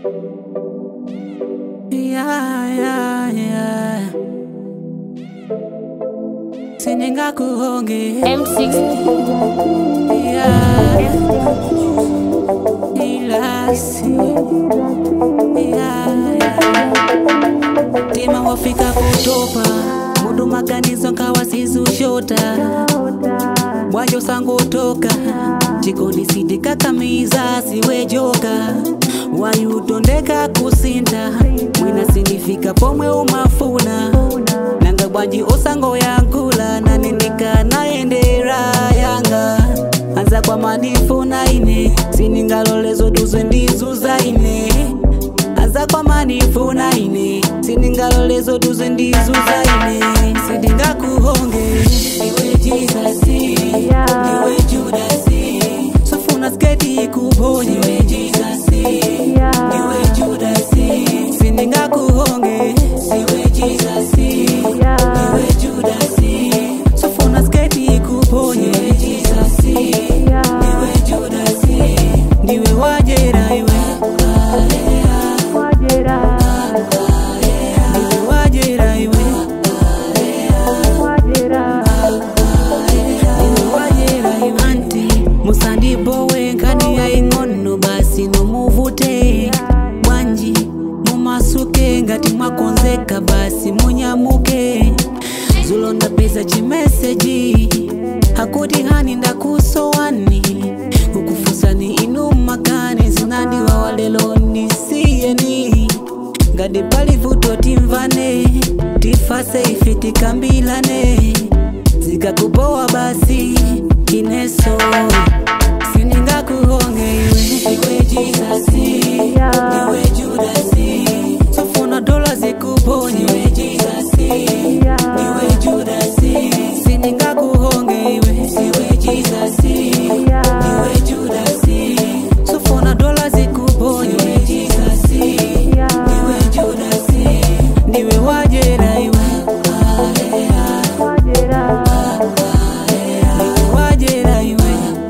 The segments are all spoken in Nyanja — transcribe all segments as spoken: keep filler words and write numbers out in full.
Yeah, yeah, yeah. Sininga kuhonge M sixty. Yeah. Ilasi. Yeah, yeah. Tima wafika kutopa mudu maganizo nkawa sizushota Mwajo sango toka Jikoni sidika kamiza siwe joka Wayutondeka kusinta Mwina sinifika pomwe umafuna Nanga bwanji osango yankula na nindika naendera yanga Anza kwa manifu na ine Siningalolezo duze ndizu za ine Anza kwa manifu na ine Siningalolezo duze ndizu za ine Sindinga kuhonge Iwe jizasi Iwe judasi Sofuna sketi kubonye Iwe jizasi Iwe judasi Sindinga kuhonge Iwe jizasi Iwe judasi Sofuna sketi kubonye Iwe jizasi Iwe judasi Ndiwe wajera iwe Wajera Ndiwe wajera iwe Wajera Ndiwe wajera iwe Anti Musandi bowe nkani ya ingono basi no muvute Wanji mumasuke ngati mwakonzeka basi munyamuke Zulonda pesa chimeseji Hakuti hani ndakusowani Ukufusani inu makani Zinandi wa walelo nisiyeni Ngadi pali vuto timvane Tifase ifiti kambilane Zika kupowa basi Kineso Sininga kuhonge iwe Iwe jizasi Iwe judasi Sofuna dola zikuponye Iwe jizasi Iwe judasi Sininga kuhonge iwe Iwe jizasi Iwe judasi Sofuna dola zikuponye Iwe jizasi Iwe judasi Ndiwe wajera iwe Wajera Ndiwe wajera iwe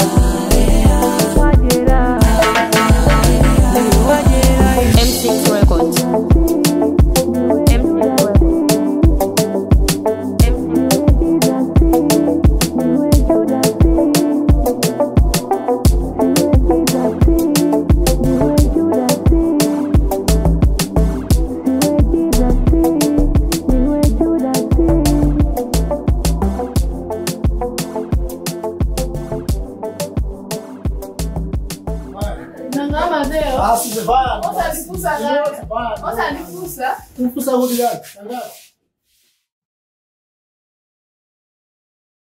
Wajera Ndiwe wajera iwe M six Records. Ah, se vai. Onde é que fuça? Onde é que fuça? Fuça onde é?